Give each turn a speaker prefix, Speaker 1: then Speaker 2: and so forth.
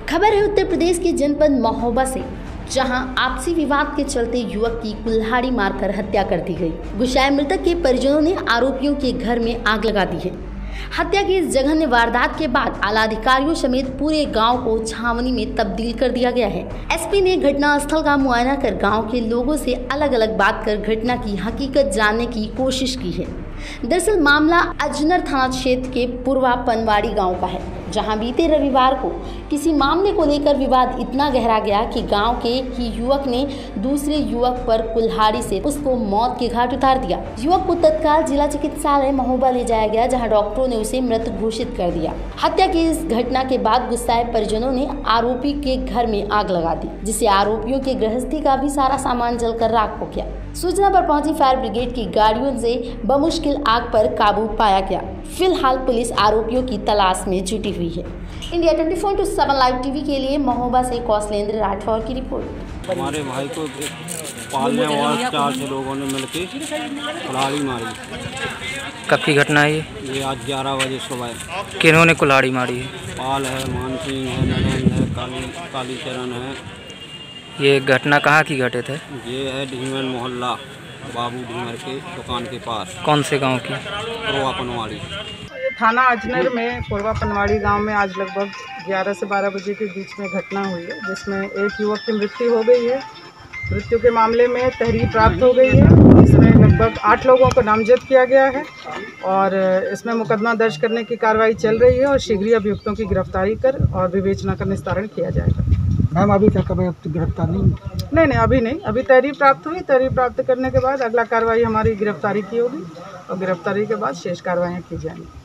Speaker 1: खबर है उत्तर प्रदेश के जनपद महोबा से, जहां आपसी विवाद के चलते युवक की कुल्हाड़ी मारकर हत्या कर दी गई। गुस्साए मृतक के परिजनों ने आरोपियों के घर में आग लगा दी है। हत्या की इस जघन्य वारदात के बाद आला अधिकारियों समेत पूरे गांव को छावनी में तब्दील कर दिया गया है। एसपी ने घटनास्थल का मुआयना कर गांव के लोगों से अलग अलग बात कर घटना की हकीकत जानने की कोशिश की है। दरअसल मामला अजनर थाना क्षेत्र के पूर्वा पनवाड़ी गांव का है, जहां बीते रविवार को किसी मामले को लेकर विवाद इतना गहरा गया कि गांव के ही युवक ने दूसरे युवक पर कुल्हाड़ी से उसको मौत के घाट उतार दिया। युवक को तत्काल जिला चिकित्सालय महोबा ले जाया गया, जहां डॉक्टरों ने उसे मृत घोषित कर दिया। हत्या की इस घटना के बाद गुस्साए परिजनों ने आरोपी के घर में आग लगा दी, जिससे आरोपियों के गृहस्थी का भी सारा सामान जलकर राख हो गया। सूचना पर पहुंची फायर ब्रिगेड की गाड़ियों से बमुश्किल आग पर काबू पाया गया। फिलहाल पुलिस आरोपियों की तलाश में जुटी हुई है। इंडिया 24/7 लाइव टीवी के लिए महोबा से कौशलेंद्र राठौर की रिपोर्ट।
Speaker 2: हमारे भाई को पालने वाले 4 लोगों ने मिलकर कुल्हाड़ी मारी।
Speaker 3: कब की घटना है
Speaker 2: ये आज 11 बजे सुबह।
Speaker 3: किन्होंने कुल्हाड़ी मारी है?
Speaker 2: पाल है, मान सिंह है, नरेंद्र है, कालीचरण है।
Speaker 3: ये घटना कहाँ की घटित है?
Speaker 2: ये है ढीमर मोहल्ला बाबू ढीमर के दुकान के पास।
Speaker 3: कौन से गांव की?
Speaker 2: पूर्वा पनवाड़ी।
Speaker 4: थाना अजनर में पूर्वा पनवाड़ी गांव में आज लगभग 11 से 12 बजे के बीच में घटना हुई है, जिसमें एक युवक की मृत्यु हो गई है। मृत्यु के मामले में तहरीर प्राप्त हो गई है। इसमें लगभग 8 लोगों को नामजद किया गया है और इसमें मुकदमा दर्ज करने की कार्रवाई चल रही है और शीघ्र ही अभियुक्तों की गिरफ्तारी कर और विवेचना का निस्तारण किया जाएगा।
Speaker 5: मैम अभी तक गिरफ्तार
Speaker 4: नहीं, अभी नहीं। अभी तहरीर प्राप्त हुई। तहरीर प्राप्त करने के बाद अगला कार्रवाई हमारी गिरफ्तारी की होगी और गिरफ्तारी के बाद शेष कार्रवाइयाँ की जाएंगी।